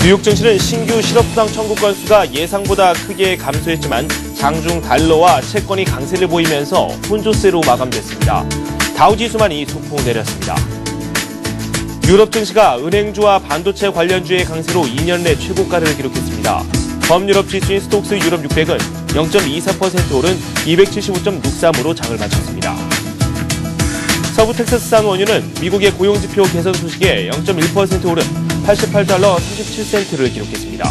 뉴욕 증시는 신규 실업수당 청구 건수가 예상보다 크게 감소했지만 장중 달러와 채권이 강세를 보이면서 혼조세로 마감됐습니다. 다우지수만이 소폭 내렸습니다. 유럽 증시가 은행주와 반도체 관련주의 강세로 2년 내 최고가를 기록했습니다. 범유럽 지수인 스톡스 유럽 600은 0.24% 오른 275.63으로 장을 마쳤습니다. 서부 텍사스산 원유는 미국의 고용지표 개선 소식에 0.1% 오른 88달러 37센트를 기록했습니다.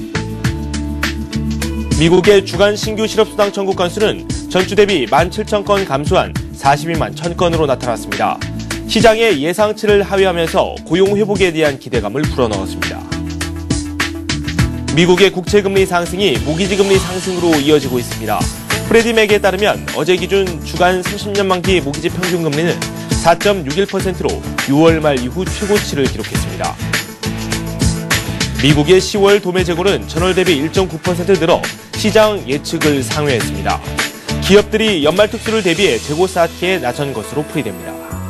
미국의 주간 신규 실업수당 청구 건수는 전주 대비 17,000건 감소한 42만 1,000건으로 나타났습니다. 시장의 예상치를 하회하면서 고용 회복에 대한 기대감을 불어넣었습니다. 미국의 국채금리 상승이 모기지금리 상승으로 이어지고 있습니다. 프레디 맥에 따르면 어제 기준 주간 30년 만기 모기지 평균 금리는 4.61%로 6월 말 이후 최고치를 기록했습니다. 미국의 10월 도매 재고는 전월 대비 1.9% 늘어 시장 예측을 상회했습니다. 기업들이 연말 특수를 대비해 재고 쌓기에 나선 것으로 풀이됩니다.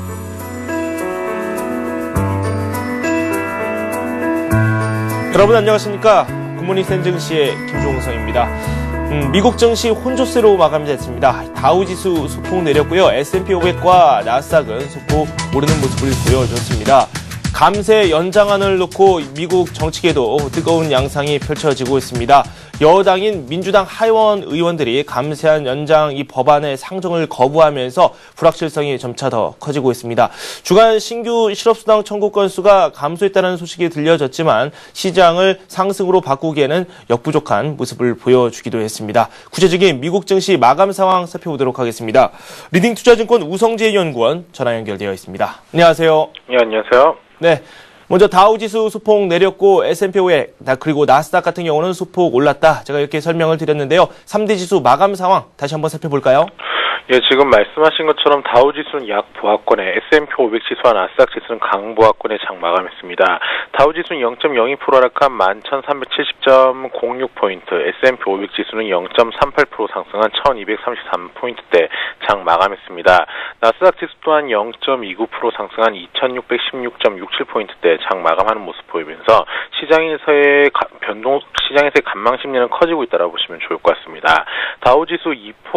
여러분 안녕하십니까? 굿모닝 샌 증시의 김종성입니다. 미국 증시 혼조세로 마감됐습니다. 다우지수 소폭 내렸고요. S&P 500과 나스닥은 소폭 오르는 모습을 보여줬습니다. 감세 연장안을 놓고 미국 정치계도 뜨거운 양상이 펼쳐지고 있습니다. 여당인 민주당 하원 의원들이 감세안 연장 이 법안의 상정을 거부하면서 불확실성이 점차 더 커지고 있습니다. 주간 신규 실업수당 청구 건수가 감소했다는 소식이 들려졌지만 시장을 상승으로 바꾸기에는 역부족한 모습을 보여주기도 했습니다. 구체적인 미국 증시 마감 상황 살펴보도록 하겠습니다. 리딩투자증권 우성재 연구원 전화 연결되어 있습니다. 안녕하세요. 네, 안녕하세요. 네, 먼저 다우지수 소폭 내렸고 S&P 500 그리고 나스닥 같은 경우는 소폭 올랐다. 제가 이렇게 설명을 드렸는데요. 3대 지수 마감 상황 다시 한번 살펴볼까요? 예, 지금 말씀하신 것처럼 다우지수는 약보합권에 S&P 500 지수와 나스닥 지수는 강보합권에 장 마감했습니다. 다우지수는 0.02% 하락한 11,370.06포인트, S&P 500 지수는 0.38% 상승한 1,233포인트대 장 마감했습니다. 나스닥 지수 또한 0.29% 상승한 2,616.67포인트대 장 마감하는 모습 보이면서 시장에서의 간망 심리는 커지고 있다고 보시면 좋을 것 같습니다. 다우지수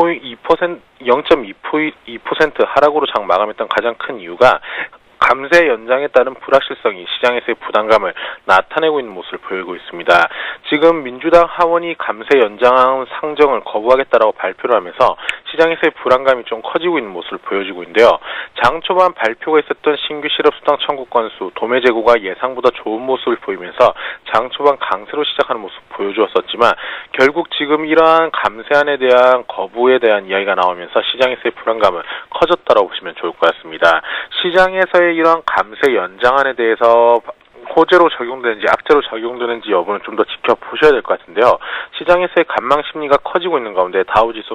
0.2% 하락으로 장 마감했던 가장 큰 이유가 감세 연장에 따른 불확실성이 시장에서의 부담감을 나타내고 있는 모습을 보이고 있습니다. 지금 민주당 하원이 감세 연장 상정을 거부하겠다라고 발표를 하면서 시장에서의 불안감이 좀 커지고 있는 모습을 보여주고 있는데요. 장 초반 발표가 있었던 신규 실업수당 청구 건수, 도매 재고가 예상보다 좋은 모습을 보이면서 장 초반 강세로 시작하는 모습을 보여주었었지만 결국 지금 이러한 감세안에 대한 거부에 대한 이야기가 나오면서 시장에서의 불안감은 커졌다고 보시면 좋을 것 같습니다. 시장에서의 이러한 감세 연장안에 대해서 호재로 적용되는지 악재로 적용되는지 여부는 좀 더 지켜보셔야 될 것 같은데요. 시장에서의 간망 심리가 커지고 있는 가운데 다우지수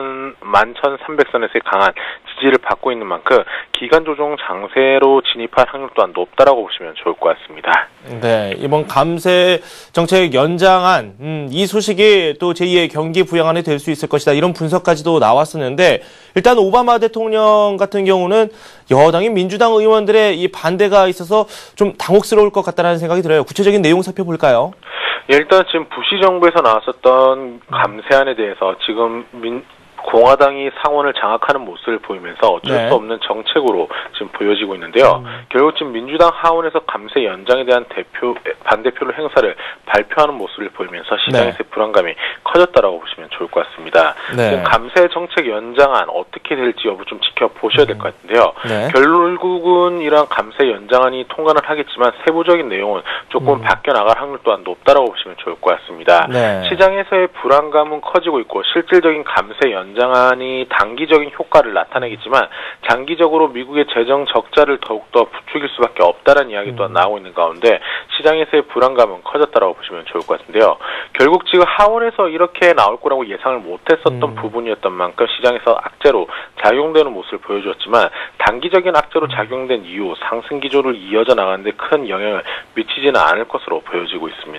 11,300선에서의 강한 지지를 받고 있는 만큼 기간 조정 장세로 진입할 확률 또한 높다라고 보시면 좋을 것 같습니다. 네, 이번 감세 정책 연장안 이 소식이 또 제2의 경기 부양안이 될 수 있을 것이다. 이런 분석까지도 나왔었는데 일단 오바마 대통령 같은 경우는 여당인 민주당 의원들의 이 반대가 있어서 좀 당혹스러울 것 같다는 생각이 들어요. 구체적인 내용 살펴볼까요? 예, 일단 지금 부시 정부에서 나왔었던 감세안에 대해서 지금 공화당이 상원을 장악하는 모습을 보이면서 어쩔 수 없는 정책으로 지금 보여지고 있는데요. 결국 지금 민주당 하원에서 감세 연장에 대한 반대표를 행사를 발표하는 모습을 보이면서 시장에서의 불안감이 커졌다라고 보시면 좋을 것 같습니다. 감세 정책 연장안 어떻게 될지 여부 좀 지켜보셔야 될 것 같은데요. 결국은 이러한 감세 연장안이 통과는 하겠지만 세부적인 내용은 조금 바뀌어 나갈 확률 또한 높다라고 보시면 좋을 것 같습니다. 시장에서의 불안감은 커지고 있고 실질적인 감세 연장안이 단기적인 효과를 나타내겠지만 장기적으로 미국의 재정 적자를 더욱더 부추길 수밖에 없다는 이야기 또한 나오고 있는 가운데 시장에서의 불안감은 커졌다라고 보시면 좋을 것 같은데요. 결국 지금 하원에서 이렇게 나올 거라고 예상을 못했었던 부분이었던 만큼 시장에서 악재로 작용되는 모습을 보여주었지만 단기적인 악재로 작용된 이후 상승 기조를 이어져 나가는데 큰 영향을 미치지는 않을 것으로 보여지고 있습니다.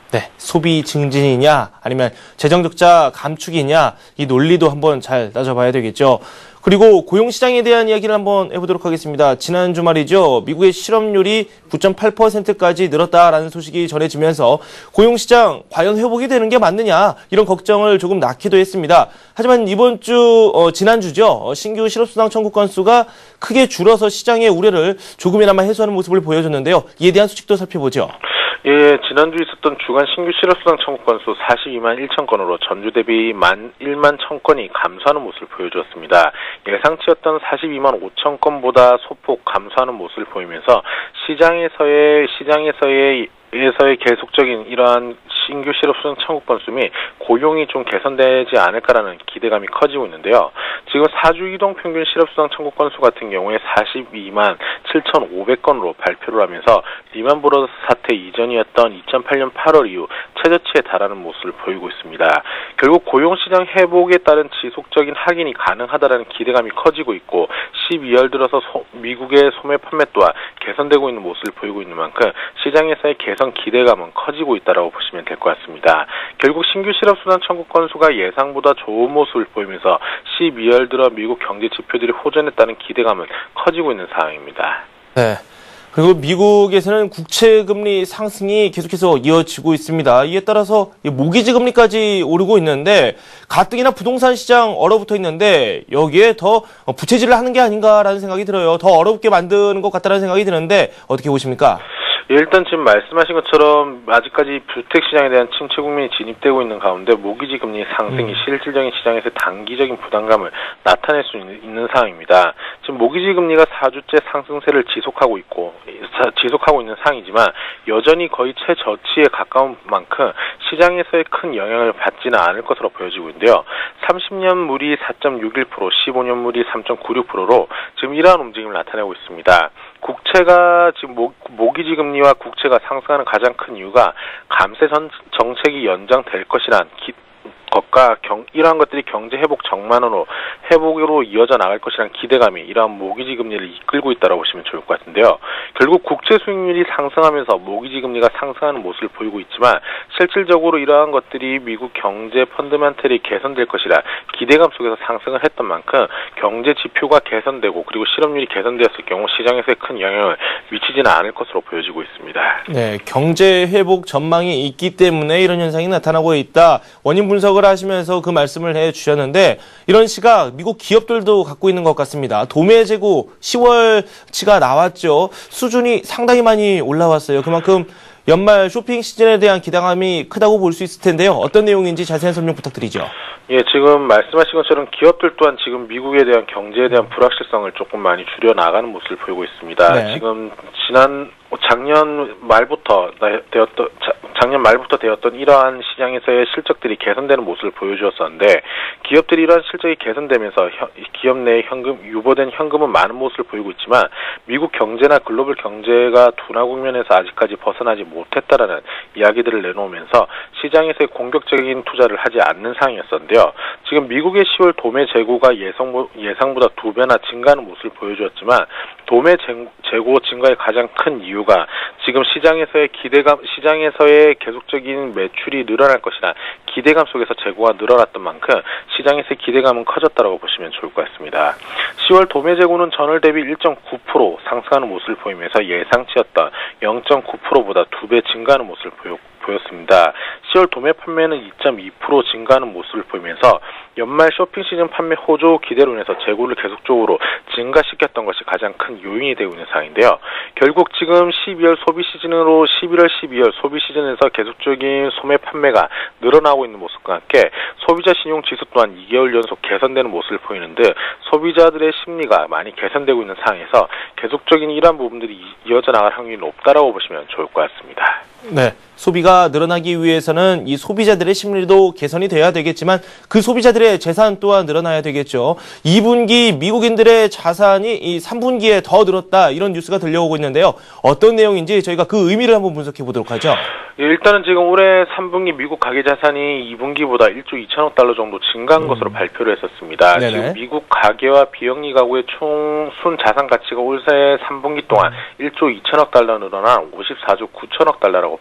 네, 소비 증진이냐 아니면 재정 적자 감축이냐 이 논리도 한번 잘 따져봐야 되겠죠. 그리고 고용시장에 대한 이야기를 한번 해보도록 하겠습니다. 지난 주말이죠. 미국의 실업률이 9.8%까지 늘었다라는 소식이 전해지면서 고용시장 과연 회복이 되는 게 맞느냐 이런 걱정을 조금 낳기도 했습니다. 하지만 이번 지난주죠. 신규 실업수당 청구 건수가 크게 줄어서 시장의 우려를 조금이나마 해소하는 모습을 보여줬는데요. 이에 대한 소식도 살펴보죠. 예, 지난주 있었던 주간 신규 실업수당 청구 건수 42만 1천 건으로 전주 대비 1만 1000건이 감소하는 모습을 보여주었습니다. 예상치였던 42만 5천 건보다 소폭 감소하는 모습을 보이면서 시장에서의 계속적인 이러한 신규 실업수당 청구 건수 및 고용이 좀 개선되지 않을까라는 기대감이 커지고 있는데요. 지금 4주 이동 평균 실업수당 청구 건수 같은 경우에 42만 7,500건으로 발표를 하면서 리만 브러더스 사태 이전이었던 2008년 8월 이후 최저치에 달하는 모습을 보이고 있습니다. 결국 고용시장 회복에 따른 지속적인 확인이 가능하다는 기대감이 커지고 있고 12월 들어서 미국의 소매 판매 또한 개선되고 있는 모습을 보이고 있는 만큼 시장에서의 개선 기대감은 커지고 있다고 보시면 될 것 같습니다. 결국 신규 실업수당 청구 건수가 예상보다 좋은 모습을 보이면서 12월 들어 미국 경제 지표들이 호전했다는 기대감은 커지고 있는 상황입니다. 네. 그리고 미국에서는 국채금리 상승이 계속해서 이어지고 있습니다. 이에 따라서 모기지 금리까지 오르고 있는데 가뜩이나 부동산 시장 얼어붙어 있는데 여기에 더 부채질을 하는 게 아닌가라는 생각이 들어요. 더 어렵게 만드는 것 같다는 생각이 드는데 어떻게 보십니까? 일단 지금 말씀하신 것처럼 아직까지 주택시장에 대한 침체 국면이 진입되고 있는 가운데 모기지 금리 상승이 실질적인 시장에서 단기적인 부담감을 나타낼 수 있는 상황입니다. 지금 모기지 금리가 4주째 상승세를 지속하고 있는 상황이지만 여전히 거의 최저치에 가까운 만큼 시장에서의 큰 영향을 받지는 않을 것으로 보여지고 있는데요. 30년 물이 4.61%, 15년 물이 3.96%로 지금 이러한 움직임을 나타내고 있습니다. 국채가 지금 모기지 금리와 국채가 상승하는 가장 큰 이유가 감세 정책이 연장될 것이란 것과 이러한 것들이 경제 회복 전망으로 회복으로 이어져 나갈 것이라는 기대감이 이러한 모기지 금리를 이끌고 있다고 보시면 좋을 것 같은데요. 결국 국채 수익률이 상승하면서 모기지 금리가 상승하는 모습을 보이고 있지만 실질적으로 이러한 것들이 미국 경제 펀더멘털이 개선될 것이라 기대감 속에서 상승을 했던 만큼 경제 지표가 개선되고 그리고 실업률이 개선되었을 경우 시장에서의 큰 영향을 미치지는 않을 것으로 보여지고 있습니다. 네, 경제 회복 전망이 있기 때문에 이런 현상이 나타나고 있다. 원인 분석을 하시면서 그 말씀을 해주셨는데 이런 시각 미국 기업들도 갖고 있는 것 같습니다. 도매 재고 10월치가 나왔죠. 수준이 상당히 많이 올라왔어요. 그만큼 연말 쇼핑 시즌에 대한 기대감이 크다고 볼 수 있을 텐데요. 어떤 내용인지 자세한 설명 부탁드리죠. 예, 지금 말씀하신 것처럼 기업들 또한 지금 미국에 대한 경제에 대한 불확실성을 조금 많이 줄여 나가는 모습을 보이고 있습니다. 네. 지금 작년 말부터 되었던 이러한 시장에서의 실적들이 개선되는 모습을 보여주었었는데 기업들이 이러한 실적이 개선되면서 기업 내에 유보된 현금은 많은 모습을 보이고 있지만 미국 경제나 글로벌 경제가 둔화 국면에서 아직까지 벗어나지 못했다라는 이야기들을 내놓으면서 시장에서의 공격적인 투자를 하지 않는 상황이었었는데요. 지금 미국의 10월 도매 재고가 예상보다 2배나 증가하는 모습을 보여주었지만 도매 재고 증가의 가장 큰 이유가 지금 시장에서의 계속적인 매출이 늘어날 것이나 기대감 속에서 재고가 늘어났던 만큼 시장에서의 기대감은 커졌다고 보시면 좋을 것 같습니다. 10월 도매 재고는 전월 대비 1.9% 상승하는 모습을 보이면서 예상치였던 0.9%보다 2배 증가하는 모습을 보였습니다. 10월 도매 판매는 2.2% 증가하는 모습을 보이면서 연말 쇼핑 시즌 판매 호조 기대로 인해서 재고를 계속적으로 증가시켰던 것이 가장 큰 요인이 되고 있는 상황인데요. 결국 지금 12월 소비 시즌으로 11월, 12월 소비 시즌에서 계속적인 소매 판매가 늘어나고 있는 모습과 함께 소비자 신용 지수 또한 2개월 연속 개선되는 모습을 보이는 듯 소비자들의 심리가 많이 개선되고 있는 상황에서 계속적인 이러한 부분들이 이어져 나갈 확률이 높다라고 보시면 좋을 것 같습니다. 네. 소비가 늘어나기 위해서는 이 소비자들의 심리도 개선이 돼야 되겠지만 그 소비자들의 재산 또한 늘어나야 되겠죠. 2분기 미국인들의 자산이 이 3분기에 더 늘었다 이런 뉴스가 들려오고 있는데요. 어떤 내용인지 저희가 그 의미를 한번 분석해 보도록 하죠. 일단은 지금 올해 3분기 미국 가계 자산이 2분기보다 1조 2천억 달러 정도 증가한 것으로 발표를 했었습니다. 네네. 지금 미국 가계와 비영리 가구의 총 순 자산 가치가 올해 3분기 동안 1조 2천억 달러 늘어나 54조 9천억 달러라고 발표를 했습니다.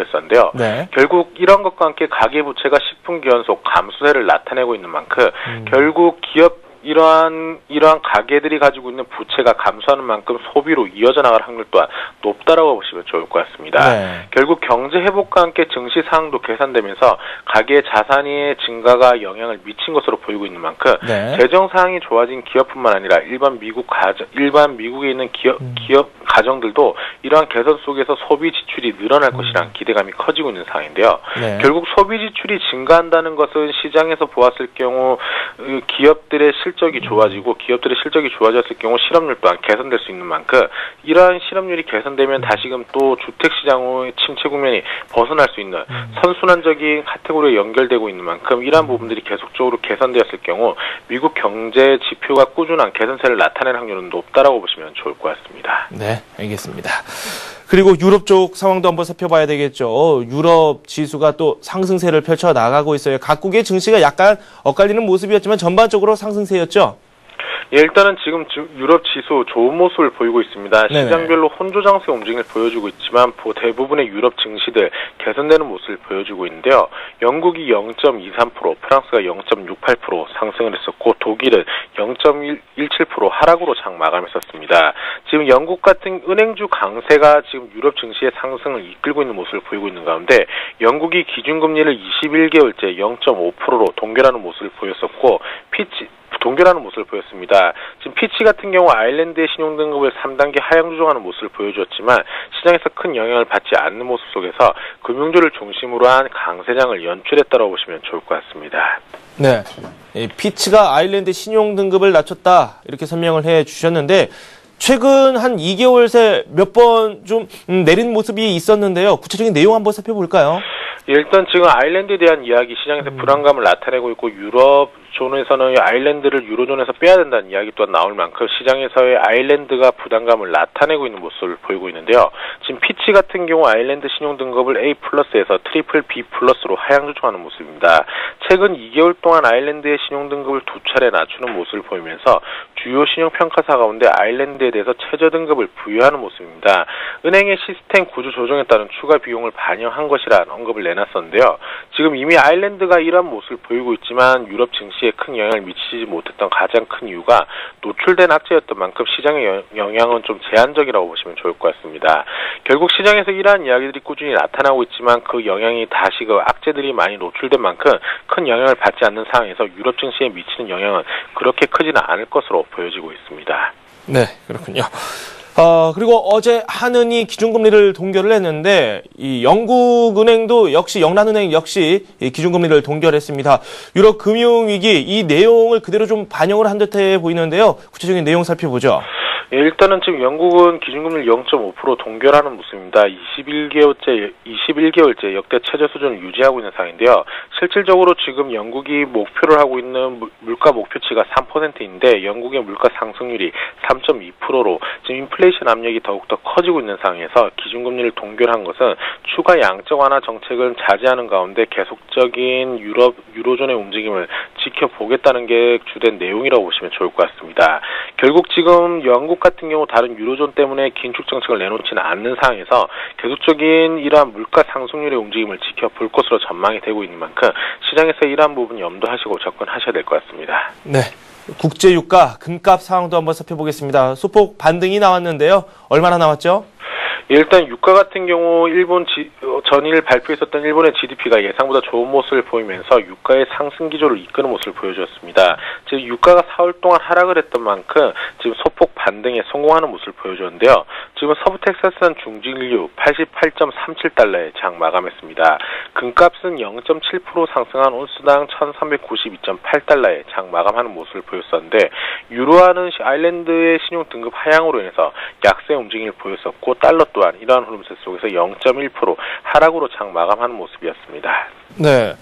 보였었는데요. 네. 결국 이런 것과 함께 가계부채가 10분기 연속 감소세를 나타내고 있는 만큼 결국 이러한 가계들이 가지고 있는 부채가 감소하는 만큼 소비로 이어져 나갈 확률 또한 높다라고 보시면 좋을 것 같습니다. 네. 결국 경제 회복과 함께 증시 상황도 개선되면서 가계의 자산의 증가가 영향을 미친 것으로 보이고 있는 만큼 네. 재정 상황이 좋아진 기업뿐만 아니라 일반 미국에 있는 기업 가정들도 이러한 개선 속에서 소비 지출이 늘어날 것이라는 기대감이 커지고 있는 상황인데요. 네. 결국 소비 지출이 증가한다는 것은 시장에서 보았을 경우 기업들의 실적이 좋아지고 기업들의 실적이 좋아졌을 경우 실업률 또한 개선될 수 있는 만큼 이러한 실업률이 개선되면 다시금 또 주택시장의 침체 국면이 벗어날 수 있는 선순환적인 카테고리에 연결되고 있는 만큼 이러한 부분들이 계속적으로 개선되었을 경우 미국 경제 지표가 꾸준한 개선세를 나타내는 확률은 높다라고 보시면 좋을 것 같습니다. 네, 알겠습니다. 그리고 유럽 쪽 상황도 한번 살펴봐야 되겠죠. 유럽 지수가 또 상승세를 펼쳐 나가고 있어요. 각국의 증시가 약간 엇갈리는 모습이었지만 전반적으로 상승세였죠. 예, 일단은 지금 유럽 지수 좋은 모습을 보이고 있습니다. 네네. 시장별로 혼조 장세 움직임을 보여주고 있지만 대부분의 유럽 증시들 개선되는 모습을 보여주고 있는데요. 영국이 0.23%, 프랑스가 0.68% 상승을 했었고 독일은 0.17% 하락으로 장 마감했었습니다. 지금 영국 같은 은행주 강세가 지금 유럽 증시의 상승을 이끌고 있는 모습을 보이고 있는 가운데 영국이 기준금리를 21개월째 0.5%로 동결하는 모습을 보였었고 동결하는 모습을 보였습니다. 지금 피치 같은 경우 아일랜드의 신용등급을 3단계 하향 조정하는 모습을 보여주었지만 시장에서 큰 영향을 받지 않는 모습 속에서 금융주를 중심으로 한 강세장을 연출했다고 보시면 좋을 것 같습니다. 네, 피치가 아일랜드 신용등급을 낮췄다 이렇게 설명을 해주셨는데 최근 한 2개월 새 몇 번 좀 내린 모습이 있었는데요. 구체적인 내용 한번 살펴볼까요? 일단 지금 아일랜드에 대한 이야기 시장에서 불안감을 나타내고 있고 유럽 존에서는 아일랜드를 유로존에서 빼야 된다는 이야기 또한 나올 만큼 시장에서의 아일랜드가 부담감을 나타내고 있는 모습을 보이고 있는데요. 지금 피치 같은 경우 아일랜드 신용등급을 A+에서 트리플 B+로 하향 조정하는 모습입니다. 최근 2개월 동안 아일랜드의 신용등급을 2차례 낮추는 모습을 보이면서 주요 신용평가사 가운데 아일랜드에 대해서 최저등급을 부여하는 모습입니다. 은행의 시스템 구조 조정에 따른 추가 비용을 반영한 것이라는 언급을 내놨었는데요. 지금 이미 아일랜드가 이러한 모습을 보이고 있지만 유럽 증시에 큰 영향을 미치지 못했던 가장 큰 이유가 노출된 악재였던 만큼 시장의 영향은 좀 제한적이라고 보시면 좋을 것 같습니다. 결국 시장에서 이러한 이야기들이 꾸준히 나타나고 있지만 그 영향이 다시 그 악재들이 많이 노출된 만큼 큰 영향을 받지 않는 상황에서 유럽 증시에 미치는 영향은 그렇게 크지는 않을 것으로 보여지고 있습니다. 네, 그렇군요. 그리고 어제 한은이 기준금리를 동결을 했는데 이 영국은행도 역시 영란은행 역시 이 기준금리를 동결했습니다. 유럽 금융위기 이 내용을 그대로 좀 반영을 한 듯해 보이는데요. 구체적인 내용 살펴보죠. 예, 일단은 지금 영국은 기준금리를 0.5% 동결하는 모습입니다. 21개월째 역대 최저 수준을 유지하고 있는 상황인데요. 실질적으로 지금 영국이 목표를 하고 있는 물가 목표치가 3%인데 영국의 물가 상승률이 3.2%로 지금 인플레이션 압력이 더욱더 커지고 있는 상황에서 기준금리를 동결한 것은 추가 양적 완화 정책을 자제하는 가운데 계속적인 유로존의 움직임을 지켜보겠다는 게 주된 내용이라고 보시면 좋을 것 같습니다. 결국 지금 영국 같은 경우 다른 유로존 때문에 긴축 정책을 내놓지는 않는 상황에서 계속적인 이러한 물가 상승률의 움직임을 지켜볼 것으로 전망이 되고 있는 만큼 시장에서 이러한 부분 염두하시고 접근하셔야 될 것 같습니다. 네, 국제유가 금값 상황도 한번 살펴보겠습니다. 소폭 반등이 나왔는데요. 얼마나 나왔죠? 일단 유가 같은 경우 전일 발표했었던 일본의 GDP가 예상보다 좋은 모습을 보이면서 유가의 상승 기조를 이끄는 모습을 보여주었습니다. 즉 유가가 4월 동안 하락을 했던 만큼 지금 소폭 반등에 성공하는 모습을 보여주었는데요. 지금 서부 텍사스산 중진유 88.37달러에 장 마감했습니다. 금값은 0.7% 상승한 온스당 1392.8달러에 장 마감하는 모습을 보였었는데 유로화는 아일랜드의 신용 등급 하향으로 인해서 약세 움직임을 보였었고 달러 또한 이러한 흐름세 속에서 0.1% 하락으로 장 마감하는 모습이었습니다. 네.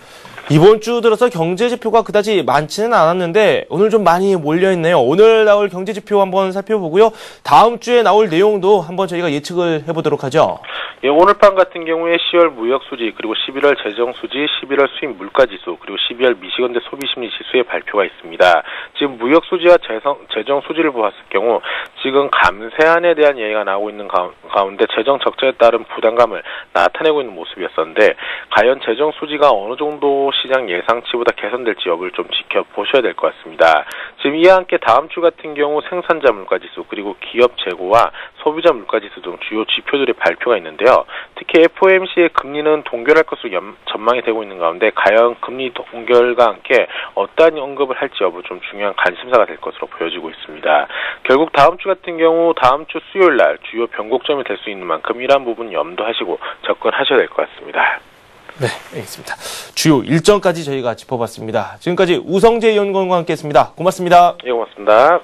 이번 주 들어서 경제 지표가 그다지 많지는 않았는데 오늘 좀 많이 몰려있네요. 오늘 나올 경제 지표 한번 살펴보고요. 다음 주에 나올 내용도 한번 저희가 예측을 해보도록 하죠. 예, 오늘 밤 같은 경우에 10월 무역 수지, 그리고 11월 재정 수지, 11월 수입 물가 지수, 그리고 12월 미시건대 소비 심리 지수의 발표가 있습니다. 지금 무역 수지와 재정 수지를 보았을 경우 지금 감세안에 대한 얘기가 나오고 있는 가운데 재정 적자에 따른 부담감을 나타내고 있는 모습이었었는데 과연 재정 수지가 어느 정도 시장 예상치보다 개선될지 여부를 좀 지켜보셔야 될 것 같습니다. 지금 이와 함께 다음 주 같은 경우 생산자 물가지수 그리고 기업 재고와 소비자 물가지수 등 주요 지표들의 발표가 있는데요. 특히 FOMC의 금리는 동결할 것으로 전망이 되고 있는 가운데 과연 금리 동결과 함께 어떠한 언급을 할지 여부 좀 중요한 관심사가 될 것으로 보여지고 있습니다. 결국 다음 주 같은 경우 다음 주 수요일 날 주요 변곡점이 될 수 있는 만큼 이러한 부분 염두하시고 접근하셔야 될 것 같습니다. 네, 알겠습니다. 주요 일정까지 저희가 짚어봤습니다. 지금까지 우성재 연구원과 함께했습니다. 고맙습니다. 예, 고맙습니다.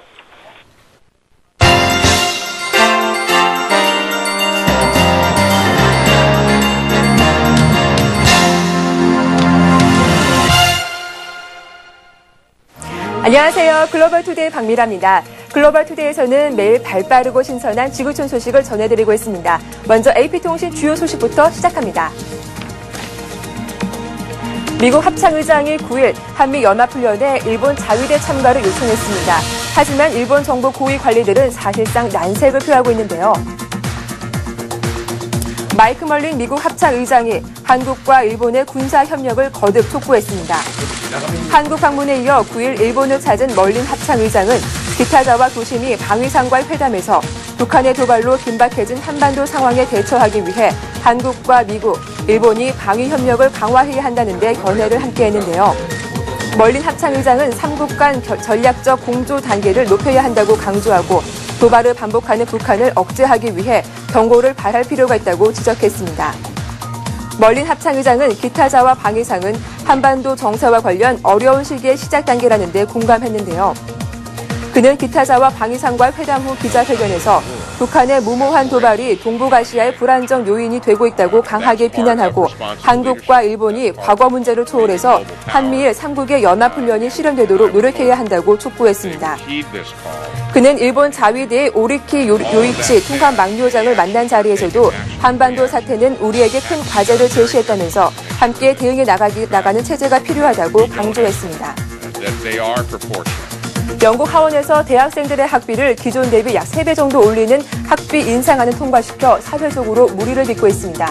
안녕하세요. 글로벌투데이 박미라입니다. 글로벌투데이에서는 매일 발빠르고 신선한 지구촌 소식을 전해드리고 있습니다. 먼저 AP통신 주요 소식부터 시작합니다. 미국 합창의장이 9일 한미연합훈련에 일본 자위대 참가를 요청했습니다. 하지만 일본 정부 고위 관리들은 사실상 난색을 표하고 있는데요. 마이크 멀린 미국 합창의장이 한국과 일본의 군사협력을 거듭 촉구했습니다. 한국 방문에 이어 9일 일본을 찾은 멀린 합창의장은 기타자와 도시미 방위상과의 회담에서 북한의 도발로 긴박해진 한반도 상황에 대처하기 위해 한국과 미국, 일본이 방위협력을 강화해야 한다는 데 견해를 함께했는데요. 멀린 합창의장은 3국 간 전략적 공조 단계를 높여야 한다고 강조하고 도발을 반복하는 북한을 억제하기 위해 경고를 발할 필요가 있다고 지적했습니다. 멀린 합창의장은 기타자와 방위상은 한반도 정세와 관련 어려운 시기의 시작 단계라는 데 공감했는데요. 그는 기타자와 방위상과의 회담 후 기자회견에서 북한의 무모한 도발이 동북아시아의 불안정 요인이 되고 있다고 강하게 비난하고 한국과 일본이 과거 문제를 초월해서 한미일 3국의 연합훈련이 실현되도록 노력해야 한다고 촉구했습니다. 그는 일본 자위대의 오리키 요이치 통합망료장을 만난 자리에서도 한반도 사태는 우리에게 큰 과제를 제시했다면서 함께 대응해 나가는 체제가 필요하다고 강조했습니다. 영국 하원에서 대학생들의 학비를 기존 대비 약 3배 정도 올리는 학비 인상안을 통과시켜 사회적으로 물의를 빚고 있습니다.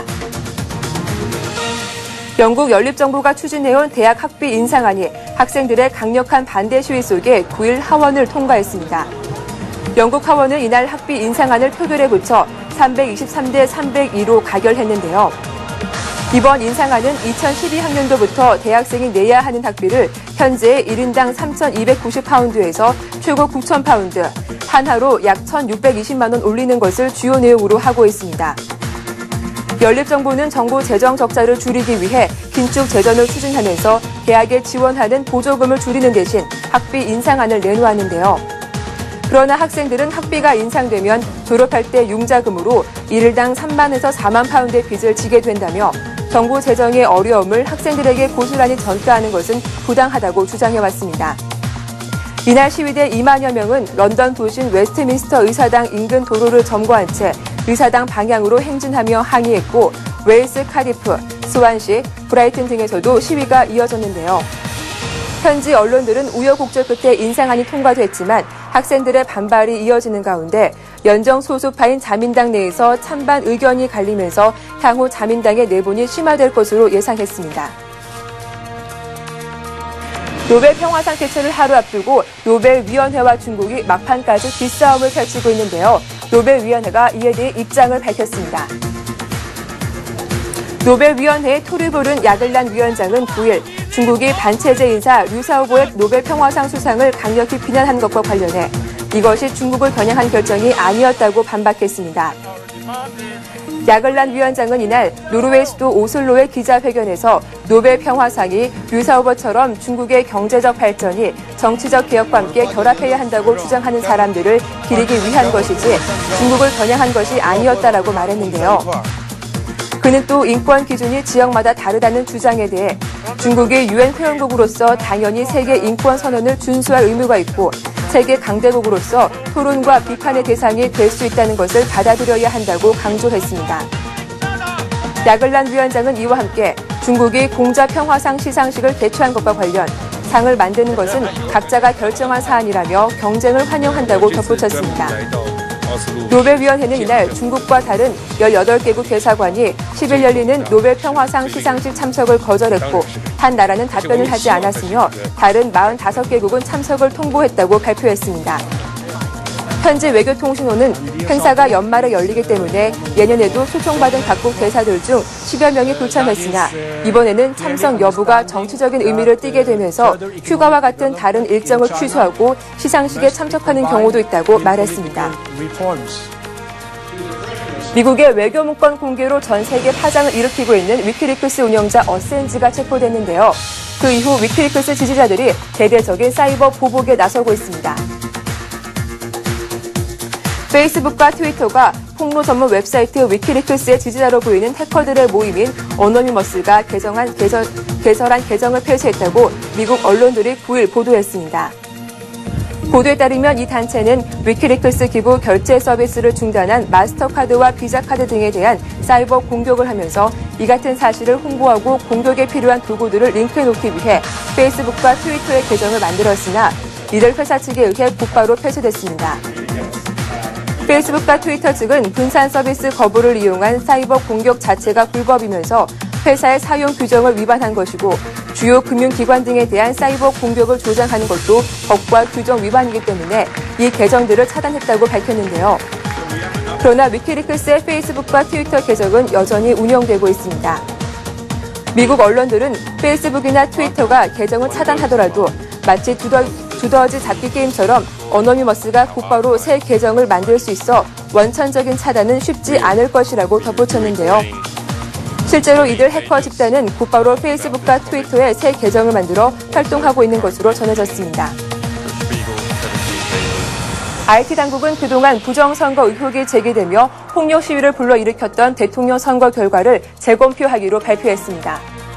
영국 연립정부가 추진해온 대학 학비 인상안이 학생들의 강력한 반대 시위 속에 9일 하원을 통과했습니다. 영국 하원은 이날 학비 인상안을 표결에 붙여 323대 302로 가결했는데요. 이번 인상안은 2012학년도부터 대학생이 내야 하는 학비를 현재의 1인당 3,290파운드에서 최고 9,000파운드, 한화로 약 1,620만 원 올리는 것을 주요 내용으로 하고 있습니다. 연립정부는 정부 재정 적자를 줄이기 위해 긴축 재정을 추진하면서 대학에 지원하는 보조금을 줄이는 대신 학비 인상안을 내놓았는데요. 그러나 학생들은 학비가 인상되면 졸업할 때 융자금으로 1일당 3만에서 4만 파운드의 빚을 지게 된다며 정부 재정의 어려움을 학생들에게 고스란히 전가하는 것은 부당하다고 주장해왔습니다. 이날 시위대 2만여 명은 런던 도심 웨스트민스터 의사당 인근 도로를 점거한 채 의사당 방향으로 행진하며 항의했고 웨일스, 카디프, 스완시, 브라이튼 등에서도 시위가 이어졌는데요. 현지 언론들은 우여곡절 끝에 인상안이 통과됐지만 학생들의 반발이 이어지는 가운데 연정 소수파인 자민당 내에서 찬반 의견이 갈리면서 향후 자민당의 내분이 심화될 것으로 예상했습니다. 노벨 평화상 개최를 하루 앞두고 노벨위원회와 중국이 막판까지 기싸움을 펼치고 있는데요. 노벨위원회가 이에 대해 입장을 밝혔습니다. 노벨위원회의 토르보른 야글란 위원장은 9일 중국이 반체제 인사 류샤오보의 노벨 평화상 수상을 강력히 비난한 것과 관련해 이것이 중국을 겨냥한 결정이 아니었다고 반박했습니다. 야글란 위원장은 이날 노르웨이 수도 오슬로의 기자회견에서 노벨 평화상이 류샤오보처럼 중국의 경제적 발전이 정치적 개혁과 함께 결합해야 한다고 주장하는 사람들을 기리기 위한 것이지 중국을 겨냥한 것이 아니었다라고 말했는데요. 그는 또 인권 기준이 지역마다 다르다는 주장에 대해 중국이 유엔 회원국으로서 당연히 세계 인권 선언을 준수할 의무가 있고 세계 강대국으로서 토론과 비판의 대상이 될 수 있다는 것을 받아들여야 한다고 강조했습니다. 야글란 위원장은 이와 함께 중국이 공자 평화상 시상식을 개최한 것과 관련 상을 만드는 것은 각자가 결정한 사안이라며 경쟁을 환영한다고 덧붙였습니다. 노벨위원회는 이날 중국과 다른 18개국 대사관이 10일 열리는 노벨 평화상 시상식 참석을 거절했고 한 나라는 답변을 하지 않았으며 다른 45개국은 참석을 통보했다고 발표했습니다. 현지 외교통신원은 행사가 연말에 열리기 때문에 예년에도 초청받은 각국 대사들 중 10여 명이 불참했으나 이번에는 참석 여부가 정치적인 의미를 띠게 되면서 휴가와 같은 다른 일정을 취소하고 시상식에 참석하는 경우도 있다고 말했습니다. 미국의 외교 문건 공개로 전 세계 파장을 일으키고 있는 위키리크스 운영자 어센지가 체포됐는데요. 그 이후 위키리크스 지지자들이 대대적인 사이버 보복에 나서고 있습니다. 페이스북과 트위터가 폭로 전문 웹사이트 위키리크스의 지지자로 보이는 해커들의 모임인 어노니머스가 개설한 계정을 폐쇄했다고 미국 언론들이 9일 보도했습니다. 보도에 따르면 이 단체는 위키리크스 기부 결제 서비스를 중단한 마스터카드와 비자카드 등에 대한 사이버 공격을 하면서 이 같은 사실을 홍보하고 공격에 필요한 도구들을 링크해 놓기 위해 페이스북과 트위터의 계정을 만들었으나 이들 회사 측에 의해 곧바로 폐쇄됐습니다. 페이스북과 트위터 측은 분산 서비스 거부를 이용한 사이버 공격 자체가 불법이면서 회사의 사용 규정을 위반한 것이고 주요 금융기관 등에 대한 사이버 공격을 조장하는 것도 법과 규정 위반이기 때문에 이 계정들을 차단했다고 밝혔는데요. 그러나 위키리크스의 페이스북과 트위터 계정은 여전히 운영되고 있습니다. 미국 언론들은 페이스북이나 트위터가 계정을 차단하더라도 마치 두더지 잡기 게임처럼 어노니머스가 곧바로 새 계정을 만들 수 있어 원천적인 차단은 쉽지 않을 것이라고 덧붙였는데요. 실제로 이들 해커 집단은 곧바로 페이스북과 트위터에 새 계정을 만들어 활동하고 있는 것으로 전해졌습니다. IT 당국은 그동안 부정선거 의혹이 제기되며 폭력 시위를 불러일으켰던 대통령 선거 결과를 재검표하기로 발표했습니다.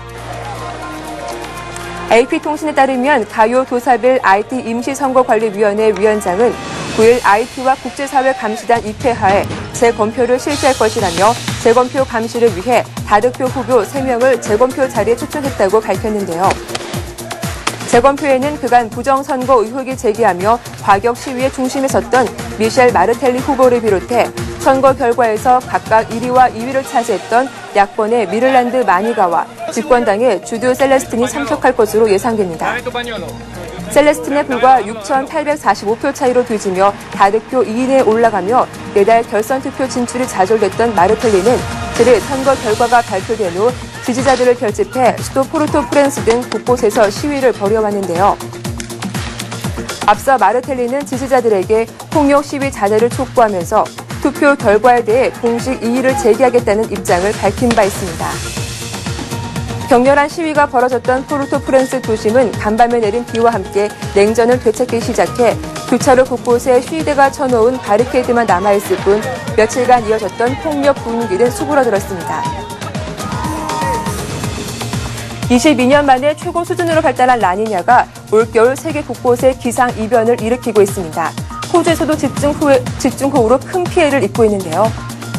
AP통신에 따르면 가요 도사빌 IT 임시선거관리위원회 위원장은 9일 IT와 국제사회 감시단 입회하에 재검표를 실시할 것이라며 재검표 감시를 위해 다득표 후보 3명을 재검표 자리에 초청했다고 밝혔는데요. 재검표에는 그간 부정선거 의혹이 제기하며 과격 시위의 중심에 섰던 미셸 마르텔리 후보를 비롯해 선거 결과에서 각각 1위와 2위를 차지했던 야권의 미를란드 마니가와 집권당의 주드 셀레스틴이 참석할 것으로 예상됩니다. 셀레스틴의 불과 6,845표 차이로 뒤지며 다득표 2위에 올라가며 내달 결선 투표 진출이 좌절됐던 마르텔리는 7일 선거 결과가 발표된 후 지지자들을 결집해 수도 포르토프렌스 등 곳곳에서 시위를 벌여왔는데요. 앞서 마르텔리는 지지자들에게 폭력 시위 자제를 촉구하면서 투표 결과에 대해 공식 이의를 제기하겠다는 입장을 밝힌 바 있습니다. 격렬한 시위가 벌어졌던 포르토프렌스 도심은 간밤에 내린 비와 함께 냉전을 되찾기 시작해 교차로 곳곳에 시위대가 쳐놓은 바리케이드만 남아있을 뿐 며칠간 이어졌던 폭력 분위기는 수그러들었습니다. 22년 만에 최고 수준으로 발달한 라니냐가 올겨울 세계 곳곳에 기상이변을 일으키고 있습니다. 호주에서도 집중호우로 큰 피해를 입고 있는데요.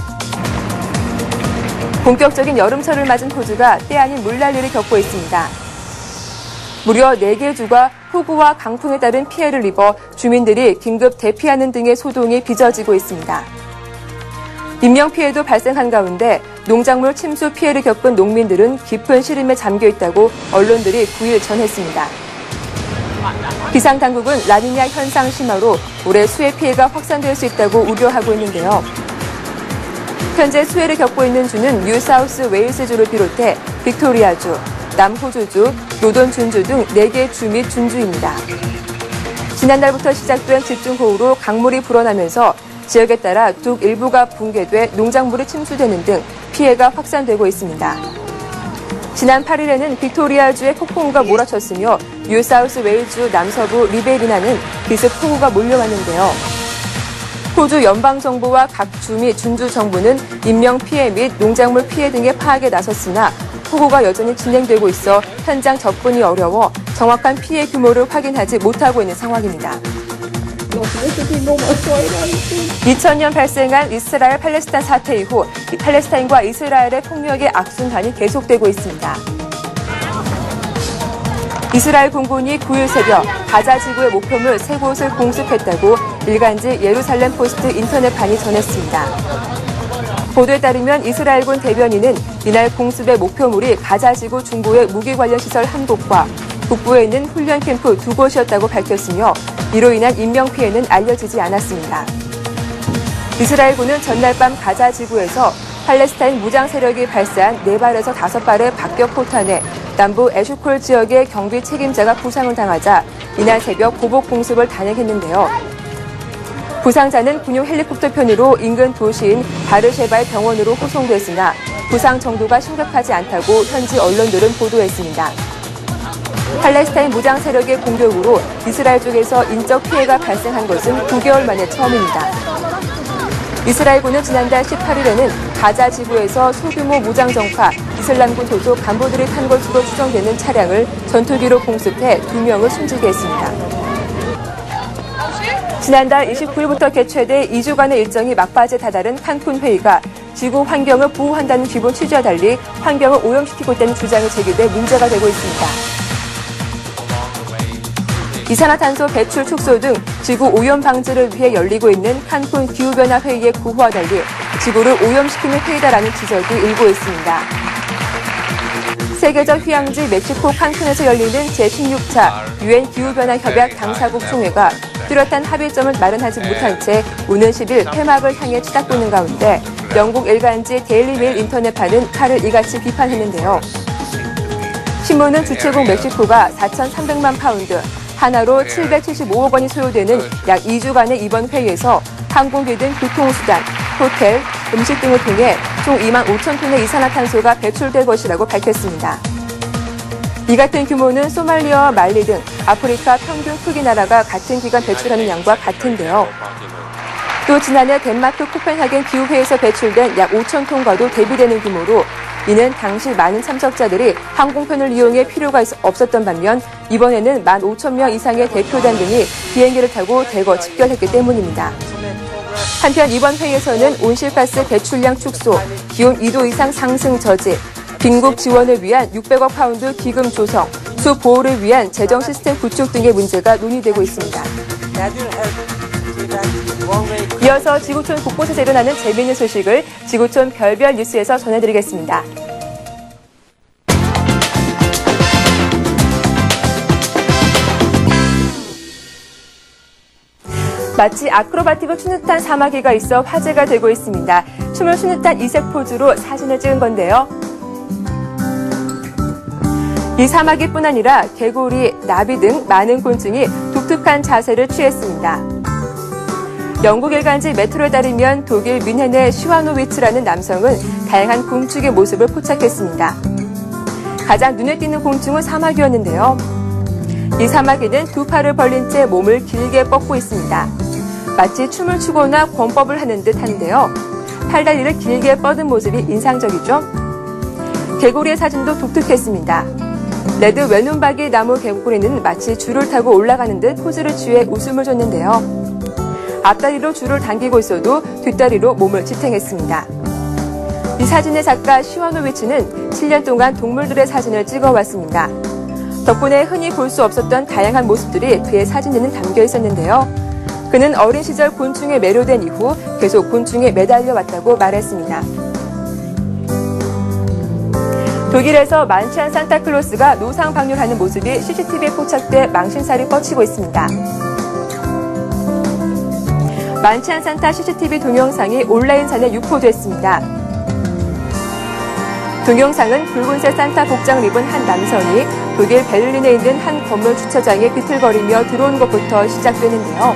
본격적인 여름철을 맞은 호주가 때 아닌 물난리를 겪고 있습니다. 무려 4개 주가 폭우와 강풍에 따른 피해를 입어 주민들이 긴급 대피하는 등의 소동이 빚어지고 있습니다. 인명피해도 발생한 가운데 농작물 침수 피해를 겪은 농민들은 깊은 시름에 잠겨 있다고 언론들이 9일 전했습니다. 기상당국은 라니냐 현상 심화로 올해 수해 피해가 확산될 수 있다고 우려하고 있는데요. 현재 수해를 겪고 있는 주는 뉴사우스 웨일스주를 비롯해 빅토리아주, 남호주주, 노던준주 등 4개 주 및 준주입니다. 지난달부터 시작된 집중호우로 강물이 불어나면서 지역에 따라 둑 일부가 붕괴돼 농작물이 침수되는 등 피해가 확산되고 있습니다. 지난 8일에는 빅토리아주에 폭풍우가 몰아쳤으며 뉴사우스 웨일즈 남서부 리베리나는 비습 폭우가 몰려왔는데요. 호주 연방정부와 각 주 및 준주 정부는 인명피해 및 농작물 피해 등의 파악에 나섰으나 폭우가 여전히 진행되고 있어 현장 접근이 어려워 정확한 피해 규모를 확인하지 못하고 있는 상황입니다. 2000년 발생한 이스라엘 팔레스타인 사태 이후 팔레스타인과 이스라엘의 폭력의 악순환이 계속되고 있습니다. 이스라엘 공군이 9일 새벽 가자 지구의 목표물 3곳을 공습했다고 일간지 예루살렘 포스트 인터넷판이 전했습니다. 보도에 따르면 이스라엘군 대변인은 이날 공습의 목표물이 가자 지구 중부의 무기 관련 시설 1곳과 북부에 있는 훈련 캠프 2곳이었다고 밝혔으며 이로 인한 인명피해는 알려지지 않았습니다. 이스라엘군은 전날 밤 가자 지구에서 팔레스타인 무장 세력이 발사한 4발에서 5발의 박격포탄에 남부 에슈콜 지역의 경비 책임자가 부상을 당하자 이날 새벽 보복 공습을 단행했는데요. 부상자는 군용 헬리콥터 편의로 인근 도시인 바르셰바의 병원으로 호송됐으나 부상 정도가 심각하지 않다고 현지 언론들은 보도했습니다. 팔레스타인 무장 세력의 공격으로 이스라엘 쪽에서 인적 피해가 발생한 것은 9개월 만에 처음입니다. 이스라엘군은 지난달 18일에는 가자 지구에서 소규모 무장 정파 이슬람군 소속 간부들이 탄 것으로 추정되는 차량을 전투기로 공습해 2명을 숨지게 했습니다. 지난달 29일부터 개최돼 2주간의 일정이 막바지에 다다른 칸쿤 회의가 지구 환경을 보호한다는 기본 취지와 달리 환경을 오염시키고 있다는 주장이 제기돼 문제가 되고 있습니다. 이산화탄소 배출 축소 등 지구 오염 방지를 위해 열리고 있는 칸쿤 기후변화 회의의 구호와 달리 지구를 오염시키는 회의다라는 지적이 일고 있습니다. 세계적 휴양지 멕시코 칸쿤에서 열리는 제16차 UN 기후변화 협약 당사국 총회가 뚜렷한 합의점을 마련하지 못한 채 오는 10일 폐막을 향해 치닫고 가운데 영국 일간지 데일리메일 인터넷판은 칼을 이같이 비판했는데요. 신문은 주최국 멕시코가 4,300만 파운드, 하나로 775억 원이 소요되는 약 2주간의 이번 회의에서 항공기 등 교통수단, 호텔, 음식 등을 통해 총 2만 5천 톤의 이산화탄소가 배출될 것이라고 밝혔습니다. 이 같은 규모는 소말리아와 말리 등 아프리카 평균 크기 나라가 같은 기간 배출하는 양과 같은데요. 또 지난해 덴마크 코펜하겐 기후회의에서 배출된 약 5천 톤과도 대비되는 규모로 이는 당시 많은 참석자들이 항공편을 이용해 필요가 없었던 반면 이번에는 15,000명 이상의 대표단 등이 비행기를 타고 대거 집결했기 때문입니다. 한편 이번 회의에서는 온실가스 배출량 축소, 기온 2도 이상 상승 저지, 빈국 지원을 위한 600억 파운드 기금 조성, 숲 보호를 위한 재정 시스템 구축 등의 문제가 논의되고 있습니다. 이어서 지구촌 곳곳에서 일어나는 재미있는 소식을 지구촌 별별 뉴스에서 전해드리겠습니다. 마치 아크로바틱을 추는 듯한 사마귀가 있어 화제가 되고 있습니다. 춤을 추는 듯한 이색 포즈로 사진을 찍은 건데요. 이 사마귀뿐 아니라 개구리, 나비 등 많은 곤충이 독특한 자세를 취했습니다. 영국 일간지 메트로에 따르면 독일 뮌헨의 슈와노위츠라는 남성은 다양한 곤충의 모습을 포착했습니다. 가장 눈에 띄는 곤충은 사마귀였는데요. 이 사마귀는 두 팔을 벌린 채 몸을 길게 뻗고 있습니다. 마치 춤을 추거나 권법을 하는 듯 한데요. 팔다리를 길게 뻗은 모습이 인상적이죠. 개구리의 사진도 독특했습니다. 레드 외눈박이 나무 개구리는 마치 줄을 타고 올라가는 듯 포즈를 취해 웃음을 줬는데요. 앞다리로 줄을 당기고 있어도 뒷다리로 몸을 지탱했습니다. 이 사진의 작가 슈와노위츠는 7년 동안 동물들의 사진을 찍어왔습니다. 덕분에 흔히 볼 수 없었던 다양한 모습들이 그의 사진에는 담겨 있었는데요. 그는 어린 시절 곤충에 매료된 이후 계속 곤충에 매달려 왔다고 말했습니다. 독일에서 만취한 산타클로스가 노상 방뇨하는 모습이 CCTV에 포착돼 망신살이 뻗치고 있습니다. 만취한 산타 CCTV 동영상이 온라인상에 유포됐습니다. 동영상은 붉은색 산타 복장을 입은 한 남성이 독일 베를린에 있는 한 건물 주차장에 비틀거리며 들어오는 것부터 시작되는데요.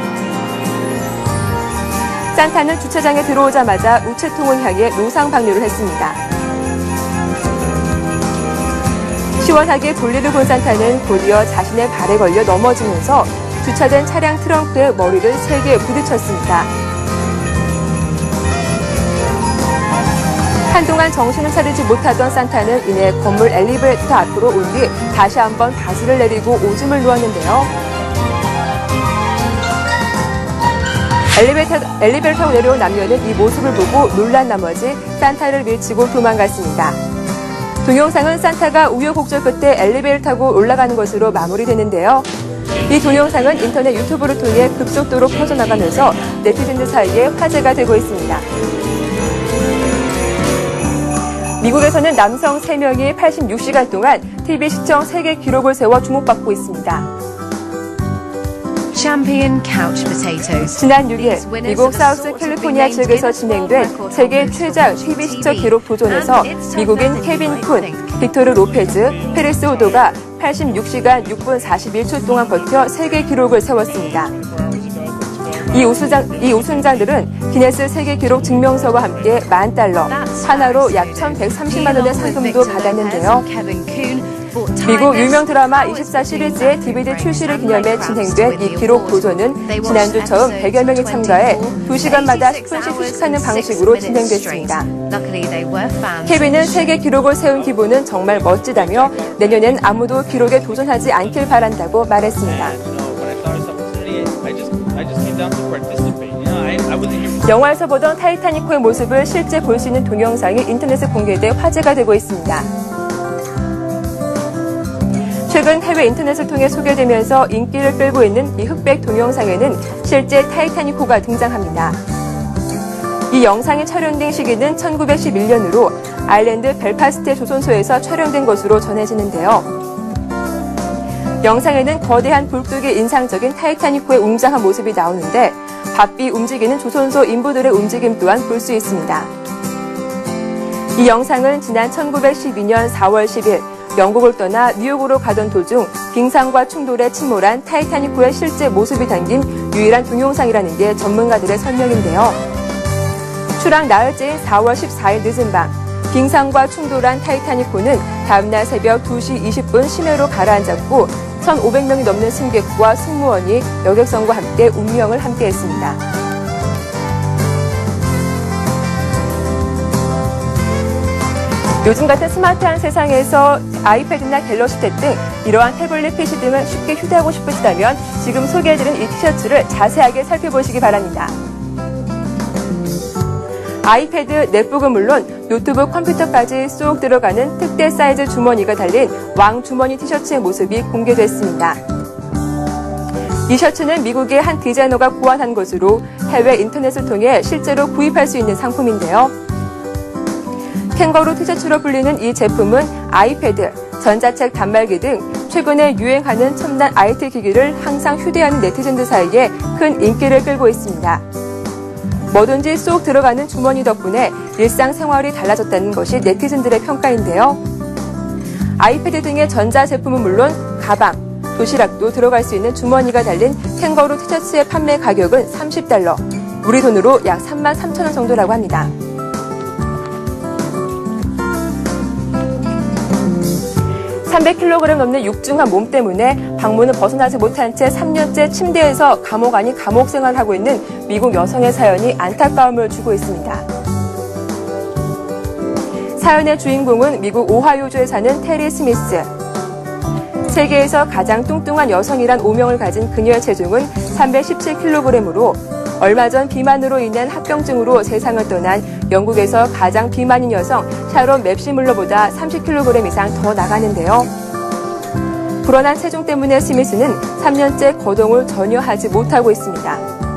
산타는 주차장에 들어오자마자 우체통을 향해 노상 방뇨를 했습니다. 시원하게 볼일을 본 산타는 곧이어 자신의 발에 걸려 넘어지면서 주차된 차량 트렁크에 머리를 세게 부딪혔습니다. 한동안 정신을 차리지 못하던 산타는 이내 건물 엘리베이터 앞으로 온 뒤 다시 한번 바지를 내리고 오줌을 누웠는데요. 엘리베이터 타고 내려온 남녀는 이 모습을 보고 놀란 나머지 산타를 밀치고 도망갔습니다. 동영상은 산타가 우여곡절 끝에 엘리베이터 타고 올라가는 것으로 마무리되는데요. 이 동영상은 인터넷 유튜브를 통해 급속도로 퍼져나가면서 네티즌들 사이에 화제가 되고 있습니다. 미국에서는 남성 3명이 86시간 동안 TV 시청 세계 기록을 세워 주목받고 있습니다. 지난 6일 미국 사우스 캘리포니아 지역에서 진행된 세계 최장 TV 시청 기록 도전에서 미국인 케빈 쿤, 빅토르 로페즈, 페리스 호도가 86시간 6분 41초 동안 버텨 세계 기록을 세웠습니다. 이 우승자들은 기네스 세계 기록 증명서와 함께 $10,000, 하나로 약 1,130만 원의 상금도 받았는데요. 미국 유명 드라마 24 시리즈의 DVD 출시를 기념해 진행된 이 기록 도전은 지난주 처음 100여 명이 참가해 2시간마다 10분씩 휴식하는 방식으로 진행됐습니다. 케빈은 세계 기록을 세운 기분은 정말 멋지다며 내년엔 아무도 기록에 도전하지 않길 바란다고 말했습니다. 영화에서 보던 타이타닉호의 모습을 실제 볼 수 있는 동영상이 인터넷에 공개돼 화제가 되고 있습니다. 최근 해외 인터넷을 통해 소개되면서 인기를 끌고 있는 이 흑백 동영상에는 실제 타이타닉호가 등장합니다. 이 영상이 촬영된 시기는 1911년으로 아일랜드 벨파스트의 조선소에서 촬영된 것으로 전해지는데요. 영상에는 거대한 굴뚝이 인상적인 타이타닉호의 웅장한 모습이 나오는데 바삐 움직이는 조선소 인부들의 움직임 또한 볼 수 있습니다. 이 영상은 지난 1912년 4월 10일 영국을 떠나 뉴욕으로 가던 도중 빙상과 충돌에 침몰한 타이타닉호의 실제 모습이 담긴 유일한 동영상이라는 게 전문가들의 설명인데요. 추락 나흘째인 4월 14일 늦은 밤 빙상과 충돌한 타이타닉호는 다음날 새벽 2시 20분 심해로 가라앉았고 1,500명이 넘는 승객과 승무원이 여객선과 함께 운명을 함께했습니다. 요즘 같은 스마트한 세상에서 아이패드나 갤럭시 탭 등 이러한 태블릿 PC 등을 쉽게 휴대하고 싶으시다면 지금 소개해드린 이 티셔츠를 자세하게 살펴보시기 바랍니다. 아이패드, 넷북은 물론 노트북, 컴퓨터까지 쏙 들어가는 특대 사이즈 주머니가 달린 왕 주머니 티셔츠의 모습이 공개됐습니다. 이 셔츠는 미국의 한 디자이너가 고안한 것으로 해외 인터넷을 통해 실제로 구입할 수 있는 상품인데요. 캥거루 티셔츠로 불리는 이 제품은 아이패드, 전자책 단말기 등 최근에 유행하는 첨단 IT 기기를 항상 휴대하는 네티즌들 사이에 큰 인기를 끌고 있습니다. 뭐든지 쏙 들어가는 주머니 덕분에 일상생활이 달라졌다는 것이 네티즌들의 평가인데요. 아이패드 등의 전자제품은 물론 가방, 도시락도 들어갈 수 있는 주머니가 달린 캥거루 티셔츠의 판매 가격은 $30, 우리 돈으로 약 33,000원 정도라고 합니다. (300kg) 넘는 육중한 몸 때문에 방문을 벗어나지 못한 채 3년째 침대에서 감옥 아닌 감옥 생활을 하고 있는 미국 여성의 사연이 안타까움을 주고 있습니다. 사연의 주인공은 미국 오하이오주에 사는 테리 스미스. 세계에서 가장 뚱뚱한 여성이란 오명을 가진 그녀의 체중은 317kg으로 얼마 전 비만으로 인한 합병증으로 세상을 떠난 영국에서 가장 비만인 여성 샤론 맵시물러보다 30kg 이상 더 나가는데요. 불어난 체중 때문에 스미스는 3년째 거동을 전혀 하지 못하고 있습니다.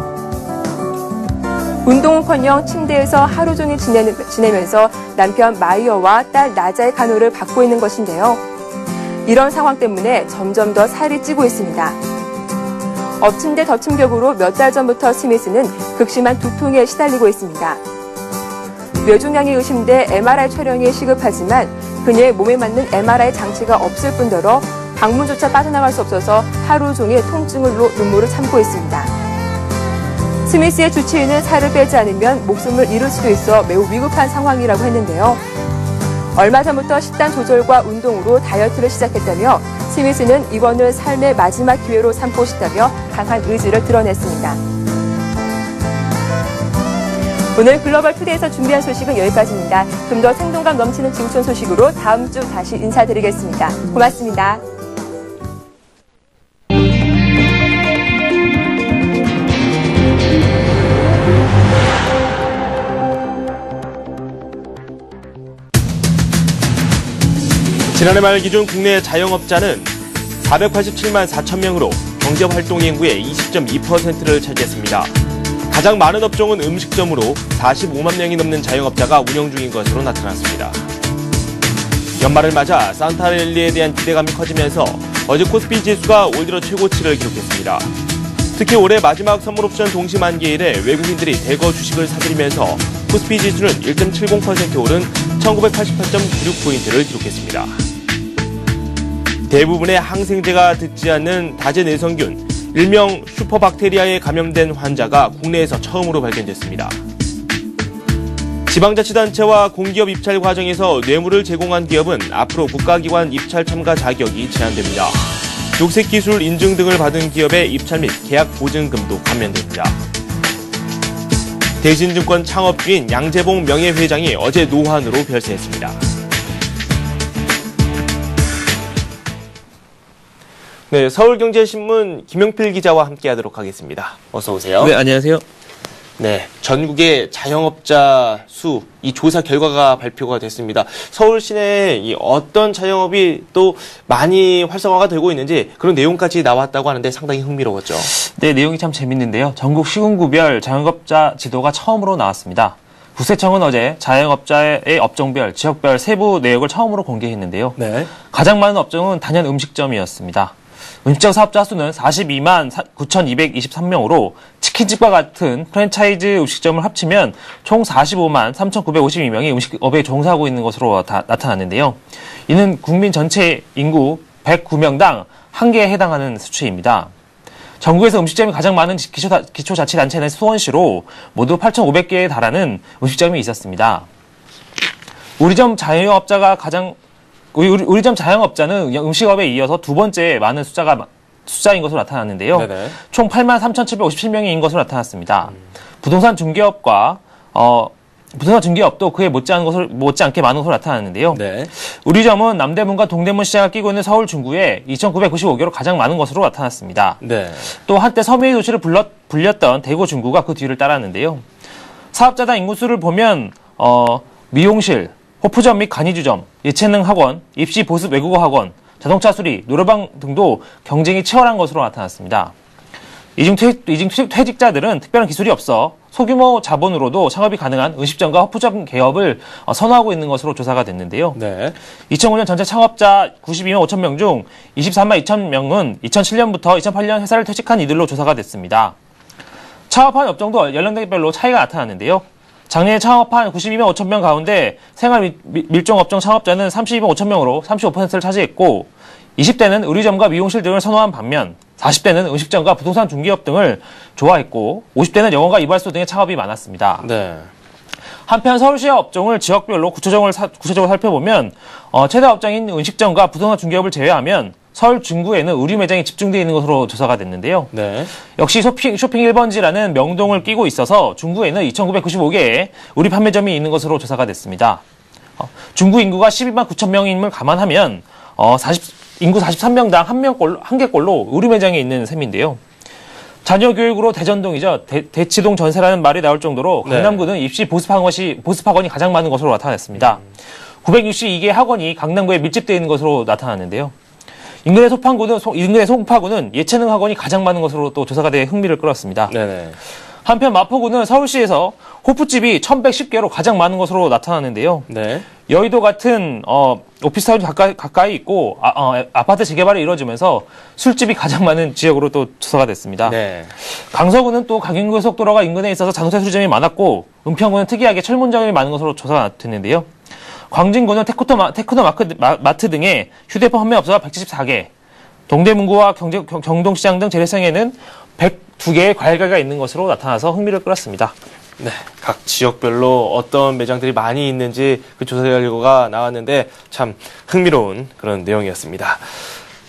운동은커녕 침대에서 하루 종일 지내면서 남편 마이어와 딸 나자의 간호를 받고 있는 것인데요. 이런 상황 때문에 점점 더 살이 찌고 있습니다. 엎친 데 덮친 격으로 몇 달 전부터 스미스는 극심한 두통에 시달리고 있습니다. 뇌종양이 의심돼 MRI 촬영이 시급하지만 그녀의 몸에 맞는 MRI 장치가 없을 뿐더러 방문조차 빠져나갈 수 없어서 하루 종일 통증으로 눈물을 참고 있습니다. 스미스의 주치의는 살을 빼지 않으면 목숨을 잃을 수도 있어 매우 위급한 상황이라고 했는데요. 얼마 전부터 식단 조절과 운동으로 다이어트를 시작했다며 스미스는 이번을 삶의 마지막 기회로 삼고 싶다며 강한 의지를 드러냈습니다. 오늘 글로벌 투데이에서 준비한 소식은 여기까지입니다. 좀 더 생동감 넘치는 증촌 소식으로 다음 주 다시 인사드리겠습니다. 고맙습니다. 지난해 말 기준 국내 자영업자는 487만 4천 명으로 경제활동 인구의 20.2%를 차지했습니다. 가장 많은 업종은 음식점으로 45만 명이 넘는 자영업자가 운영 중인 것으로 나타났습니다. 연말을 맞아 산타랠리에 대한 기대감이 커지면서 어제 코스피 지수가 올 들어 최고치를 기록했습니다. 특히 올해 마지막 선물 옵션 동시 만기일에 외국인들이 대거 주식을 사들이면서 코스피 지수는 1.70% 오른 1988.96포인트를 기록했습니다. 대부분의 항생제가 듣지 않는 다제내성균, 일명 슈퍼박테리아에 감염된 환자가 국내에서 처음으로 발견됐습니다. 지방자치단체와 공기업 입찰 과정에서 뇌물을 제공한 기업은 앞으로 국가기관 입찰 참가 자격이 제한됩니다. 녹색기술 인증 등을 받은 기업의 입찰 및 계약 보증금도 감면됩니다. 대신증권 창업주인 양재봉 명예회장이 어제 노환으로 별세했습니다. 네, 서울경제신문 김용필 기자와 함께하도록 하겠습니다. 어서 오세요. 네, 안녕하세요. 네, 전국의 자영업자 수, 이 조사 결과가 발표가 됐습니다. 서울 시내에 어떤 자영업이 또 많이 활성화가 되고 있는지 그런 내용까지 나왔다고 하는데 상당히 흥미로웠죠. 네, 내용이 참 재밌는데요. 전국 시군구별 자영업자 지도가 처음으로 나왔습니다. 국세청은 어제 자영업자의 업종별, 지역별 세부 내역을 처음으로 공개했는데요. 네. 가장 많은 업종은 단연 음식점이었습니다. 음식점 사업자 수는 42만 9,223명으로 치킨집과 같은 프랜차이즈 음식점을 합치면 총 45만 3,952명이 음식업에 종사하고 있는 것으로 나타났는데요. 이는 국민 전체 인구 109명당 1개에 해당하는 수치입니다. 전국에서 음식점이 가장 많은 기초자치단체는 수원시로 모두 8,500개에 달하는 음식점이 있었습니다. 우리점 자영업자는 음식업에 이어서 두 번째 많은 숫자인 것으로 나타났는데요. 네네. 총 8만 3,757명인 것으로 나타났습니다. 부동산 중개업도 그에 못지않게 많은 것으로 나타났는데요. 네. 우리점은 남대문과 동대문 시장을 끼고 있는 서울 중구에 2,995개로 가장 많은 것으로 나타났습니다. 네. 또 한때 섬유의 도시를 불렸던 대구 중구가 그 뒤를 따랐는데요. 사업자당 인구수를 보면 미용실, 호프점 및 간이주점, 예체능 학원, 입시 보습 외국어 학원, 자동차 수리, 노래방 등도 경쟁이 치열한 것으로 나타났습니다. 이중 퇴직자들은 특별한 기술이 없어 소규모 자본으로도 창업이 가능한 음식점과 호프점 개업을 선호하고 있는 것으로 조사가 됐는데요. 네. 2005년 전체 창업자 92만 5천 명 중 23만 2천 명은 2007년부터 2008년 회사를 퇴직한 이들로 조사가 됐습니다. 창업한 업종도 연령대별로 차이가 나타났는데요. 작년에 창업한 92만 5천 명 가운데 생활 밀종 업종 창업자는 32만 5천 명으로 35%를 차지했고 20대는 의류점과 미용실 등을 선호한 반면 40대는 음식점과 부동산 중개업 등을 좋아했고 50대는 영어과 이발소 등의 창업이 많았습니다. 네. 한편 서울시의 업종을 지역별로 구체적으로 살펴보면 최대 업종인 음식점과 부동산 중개업을 제외하면 서울 중구에는 의류 매장이 집중되어 있는 것으로 조사가 됐는데요. 네. 역시 쇼핑 1번지라는 명동을 끼고 있어서 중구에는 2,995개의 의류 판매점이 있는 것으로 조사가 됐습니다. 중구 인구가 12만 9천 명임을 감안하면 인구 43명당 1개꼴로 의류 매장이 있는 셈인데요. 자녀 교육으로 대전동이죠. 대치동 전세라는 말이 나올 정도로 강남구는 입시 보습학원이 가장 많은 것으로 나타났습니다. 962개 학원이 강남구에 밀집되어 있는 것으로 나타났는데요. 인근의 송파구는 예체능 학원이 가장 많은 것으로 또 조사가 돼 흥미를 끌었습니다. 네네. 한편 마포구는 서울시에서 호프집이 1,110개로 가장 많은 것으로 나타났는데요. 네. 여의도 같은 오피스타운이 가까이 있고 아파트 재개발이 이루어지면서 술집이 가장 많은 지역으로 또 조사가 됐습니다. 네. 강서구는 또 강인고속도로가 인근에 있어서 자동차 수리점이 많았고 은평구는 특이하게 철문점이 많은 것으로 조사가 됐는데요. 광진구는 테크노마트 등의 휴대폰 판매업소가 174개, 동대문구와 경동시장 등 재래시장에는 102개의 과일가게가 있는 것으로 나타나서 흥미를 끌었습니다. 네, 각 지역별로 어떤 매장들이 많이 있는지 그 조사 결과가 나왔는데 참 흥미로운 그런 내용이었습니다.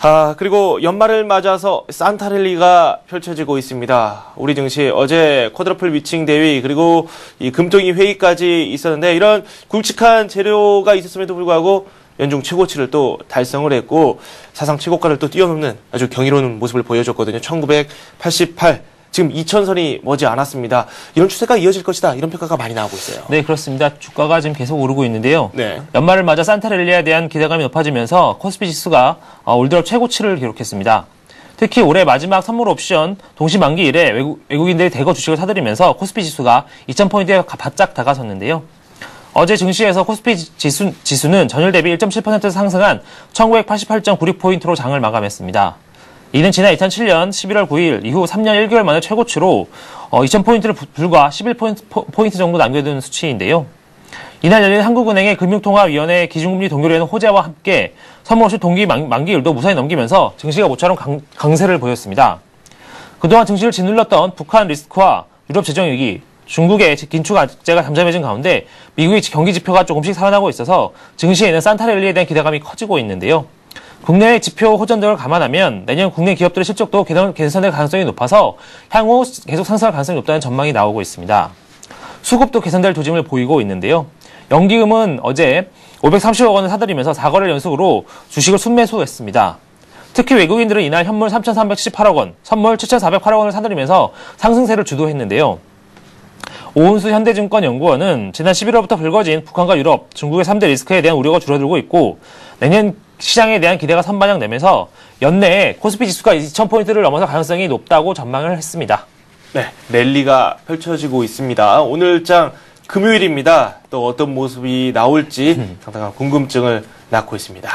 그리고 연말을 맞아서 산타랠리가 펼쳐지고 있습니다. 우리 증시 어제 쿼드러플 위칭 대위 그리고 이 금통위 회의까지 있었는데 이런 굵직한 재료가 있었음에도 불구하고 연중 최고치를 또 달성을 했고 사상 최고가를 또 뛰어넘는 아주 경이로운 모습을 보여줬거든요. 1988 지금 2000선이 머지 않았습니다. 이런 추세가 이어질 것이다. 이런 평가가 많이 나오고 있어요. 네, 그렇습니다. 주가가 지금 계속 오르고 있는데요. 네. 연말을 맞아 산타랠리에 대한 기대감이 높아지면서 코스피 지수가 올 들어 최고치를 기록했습니다. 특히 올해 마지막 선물 옵션 동시 만기 이래 외국인들이 대거 주식을 사들이면서 코스피 지수가 2000포인트에 바짝 다가섰는데요. 어제 증시에서 코스피 지수는 전일 대비 1.7% 상승한 1988.96포인트로 장을 마감했습니다. 이는 지난 2007년 11월 9일 이후 3년 1개월 만에 최고치로 2000포인트를 불과 11포인트 정도 남겨둔 수치인데요. 이날 열린 한국은행의 금융통화위원회 기준금리 동결에는 호재와 함께 선물옵션 동기 만기일도 무사히 넘기면서 증시가 모처럼 강세를 보였습니다. 그동안 증시를 짓눌렀던 북한 리스크와 유럽 재정위기, 중국의 긴축 악재가 잠잠해진 가운데 미국의 경기 지표가 조금씩 살아나고 있어서 증시에는 산타랠리에 대한 기대감이 커지고 있는데요. 국내외 지표 호전 등을 감안하면 내년 국내 기업들의 실적도 개선될 가능성이 높아서 향후 계속 상승할 가능성이 높다는 전망이 나오고 있습니다. 수급도 개선될 조짐을 보이고 있는데요. 연기금은 어제 530억 원을 사들이면서 4거래일 연속으로 주식을 순매수했습니다. 특히 외국인들은 이날 현물 3,378억 원, 선물 7,408억 원을 사들이면서 상승세를 주도했는데요. 오은수 현대증권연구원은 지난 11월부터 불거진 북한과 유럽, 중국의 3대 리스크에 대한 우려가 줄어들고 있고 내년 시장에 대한 기대가 선반영되면서 연내에 코스피 지수가 2000포인트를 넘어설 가능성이 높다고 전망을 했습니다. 네, 랠리가 펼쳐지고 있습니다. 오늘장 금요일입니다. 또 어떤 모습이 나올지 상당한 궁금증을 낳고 있습니다.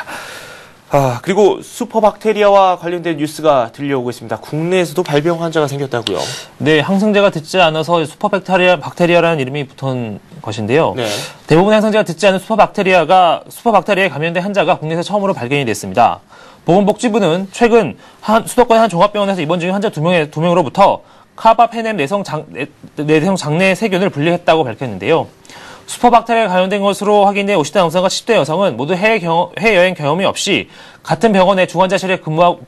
그리고 슈퍼박테리아와 관련된 뉴스가 들려오고 있습니다. 국내에서도 발병 환자가 생겼다고요? 네, 항생제가 듣지 않아서 슈퍼박테리아라는 이름이 붙은 것인데요. 네. 대부분의 항생제가 듣지 않은 슈퍼박테리아에 감염된 환자가 국내에서 처음으로 발견이 됐습니다. 보건복지부는 최근 수도권의 한 종합병원에서 입원 중인 환자 2명으로부터 카바페넴 내성 장내 세균을 분리했다고 밝혔는데요. 슈퍼박테리아에 감염된 것으로 확인된 50대 남성과 10대 여성은 모두 해외여행 경험이 없이 같은 병원의 중환자실에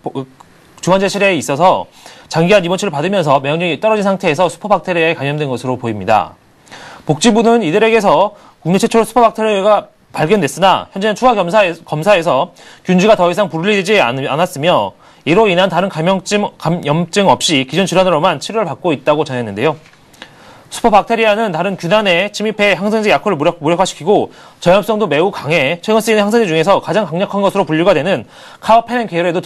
있어서 장기간 입원 치료를 받으면서 면역력이 떨어진 상태에서 슈퍼박테리아에 감염된 것으로 보입니다. 복지부는 이들에게서 국내 최초로 슈퍼박테리아가 발견됐으나 현재는 추가 검사에서 균주가 더 이상 분리되지 않았으며 이로 인한 다른 감염증 없이 기존 질환으로만 치료를 받고 있다고 전했는데요. 슈퍼박테리아는 다른 균안에 침입해 항생제 약효를 무력화시키고 전염성도 매우 강해 최근 쓰이는 항생제 중에서 가장 강력한 것으로 분류가 되는 카바페넴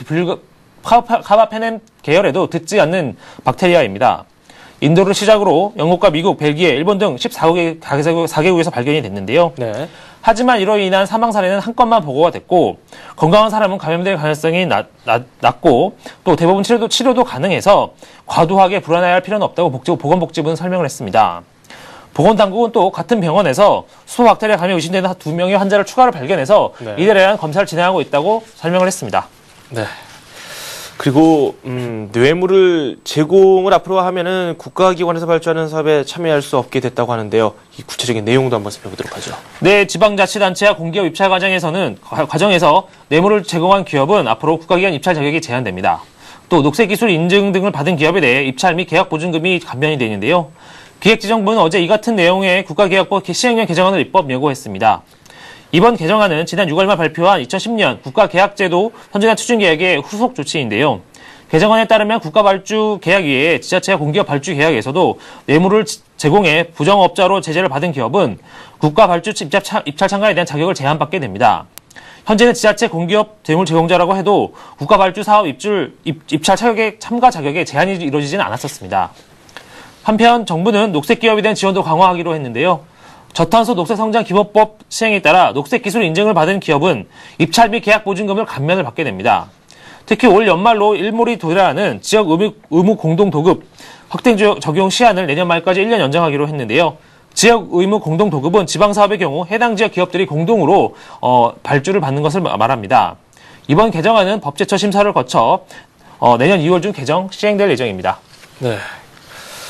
계열에도 듣지 않는 박테리아입니다. 인도를 시작으로 영국과 미국, 벨기에, 일본 등 14개국에서 발견이 됐는데요. 네. 하지만 이로 인한 사망 사례는 한 건만 보고가 됐고 건강한 사람은 감염될 가능성이 낮고 또 대부분 치료도 가능해서 과도하게 불안해할 필요는 없다고 보건복지부는 설명을 했습니다. 보건당국은 또 같은 병원에서 슈퍼박테리아 감염이 의심되는 2명의 환자를 추가로 발견해서 네. 이들에 대한 검사를 진행하고 있다고 설명을 했습니다. 네. 그리고 뇌물을 제공을 앞으로 하면은 국가기관에서 발주하는 사업에 참여할 수 없게 됐다고 하는데요. 이 구체적인 내용도 한번 살펴보도록 하죠. 네, 지방자치단체와 공기업 입찰 과정에서 뇌물을 제공한 기업은 앞으로 국가기관 입찰 자격이 제한됩니다. 또 녹색기술 인증 등을 받은 기업에 대해 입찰 및 계약보증금이 감면이 되는데요. 기획재정부는 어제 이 같은 내용의 국가계약법 시행령 개정안을 입법 예고했습니다. 이번 개정안은 지난 6월 말 발표한 2010년 국가계약제도 선진화 추진계약의 후속 조치인데요. 개정안에 따르면 국가발주 계약 외에 지자체와 공기업 발주 계약에서도 뇌물을 제공해 부정업자로 제재를 받은 기업은 국가발주 입찰 참가에 대한 자격을 제한받게 됩니다. 현재는 지자체 공기업 뇌물 제공자라고 해도 국가발주 사업 입찰 참가 자격에 제한이 이루어지지는 않았었습니다. 한편 정부는 녹색기업에 대한 지원도 강화하기로 했는데요. 저탄소 녹색성장기본법 시행에 따라 녹색기술 인증을 받은 기업은 입찰 및 계약보증금을 감면을 받게 됩니다. 특히 올 연말로 일몰이 도래하는 지역 의무 공동도급 확대 적용 시한을 내년 말까지 1년 연장하기로 했는데요. 지역 의무 공동도급은 지방사업의 경우 해당 지역 기업들이 공동으로 발주를 받는 것을 말합니다. 이번 개정안은 법제처 심사를 거쳐 내년 2월 중 개정 시행될 예정입니다. 네.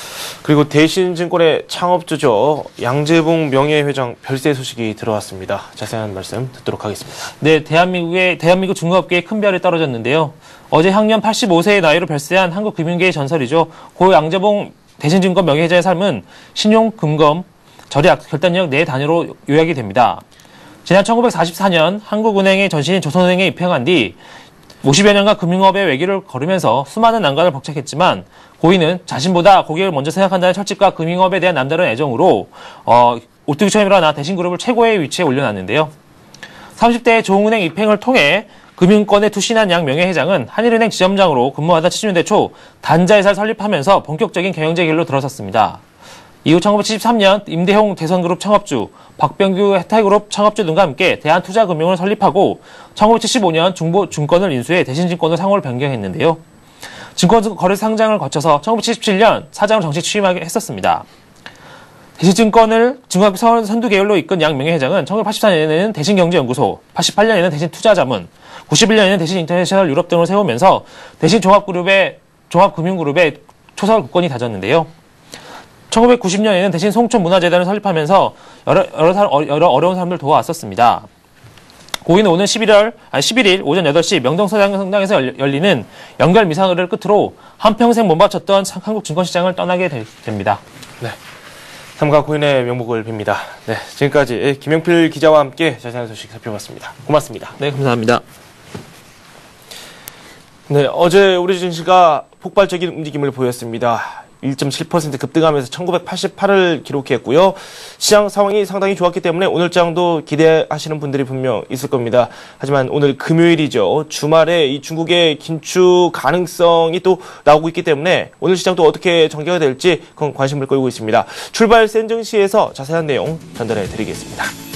그리고 대신증권의 창업주죠. 양재봉 명예회장 별세 소식이 들어왔습니다. 자세한 말씀 듣도록 하겠습니다. 네, 대한민국 중공업계에 큰 별이 떨어졌는데요. 어제 향년 85세의 나이로 별세한 한국 금융계의 전설이죠. 고 양재봉 대신증권 명예회장의 삶은 신용, 금검, 절약, 결단력 4단위로 요약이 됩니다. 지난 1944년 한국은행의 전신인 조선은행에 입행한 뒤 50여 년간 금융업의 외길을 걸으면서 수많은 난관을 벅찼겠지만 고인은 자신보다 고객을 먼저 생각한다는 철칙과 금융업에 대한 남다른 애정으로 오뚜기처럼 일어나 대신그룹을 최고의 위치에 올려놨는데요. 30대의 조흥은행 입행을 통해 금융권에 투신한 양 명예회장은 한일은행 지점장으로 근무하다 70년대 초 단자회사를 설립하면서 본격적인 경영제 길로 들어섰습니다. 이후 1973년 임대용 대선그룹 창업주, 박병규 혜타이그룹 창업주 등과 함께 대한투자금융을 설립하고 1975년 중보증권을 인수해 대신증권으로 상호를 변경했는데요. 증권거래 상장을 거쳐서 1977년 사장으로 정식 취임했었습니다. 대신증권을 증권학교 선두 계열로 이끈 양 명예회장은 1984년에는 대신경제연구소, 88년에는 대신투자자문, 91년에는 대신인터내셔널 유럽 등을 세우면서 대신종합금융그룹의 초설 국권이 다졌는데요. 1990년에는 대신 송촌문화재단을 설립하면서 여러 어려운 사람들 도와왔었습니다. 고인은 오는 11일 오전 8시 명동서당에서 열리는 연결 미사를 끝으로 한평생 못 바쳤던 한국 증권시장을 떠나게 됩니다. 네. 삼가 고인의 명복을 빕니다. 네, 지금까지 김영필 기자와 함께 자세한 소식 살펴봤습니다. 고맙습니다. 네, 감사합니다. 네, 어제 우리 증시가 폭발적인 움직임을 보였습니다. 1.7% 급등하면서 1988을 기록했고요. 시장 상황이 상당히 좋았기 때문에 오늘 장도 기대하시는 분들이 분명 있을 겁니다. 하지만 오늘 금요일이죠. 주말에 이 중국의 긴축 가능성이 또 나오고 있기 때문에 오늘 시장 또 어떻게 전개가 될지 그건 관심을 끌고 있습니다. 출발 센증시에서 자세한 내용 전달해 드리겠습니다.